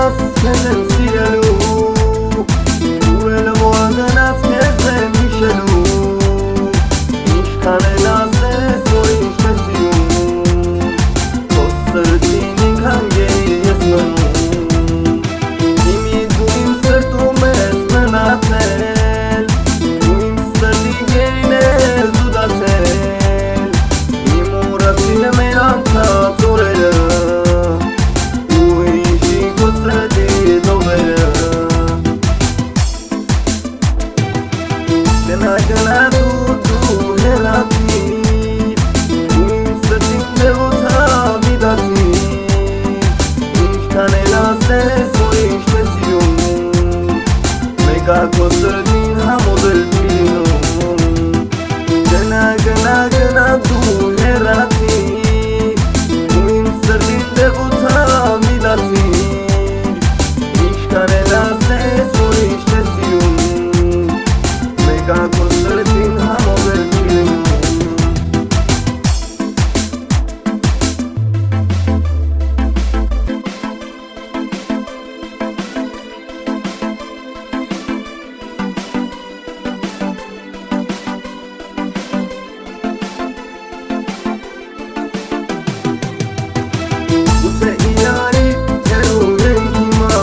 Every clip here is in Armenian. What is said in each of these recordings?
Սենեմ սիրելու Ուրել որդն ասկեզ եմ հիշելու Ինչքան էլ ասես, որ ինչ է սիրում Քո սրտին ինքան գերի ես մնում Իմի դու իմ սրտում ես մնացել Դու իմ սրտի գերին ես դու դասել Իմ ուրացին մեր անցած օրերը Gına duu helati Uim sırtın devota vidati İşkan elastes o işte siyum Mega kosırdin hamodel pilum Gına duu helati Uim sırtın devota vidati İşkan elastes o işte siyum Mega kosırdin hamodel pilum Use iyari teru renkima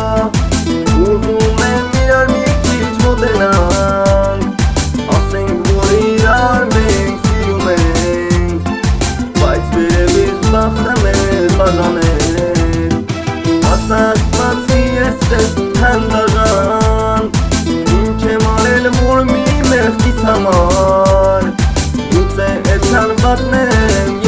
Uzun mirar mi hiç modelan Asen gorir menk siyumen Bayt bere biz bahtamet bazanet Asas matsiyestes tendagan İnce marel vurmi mefti samar Use etan batnem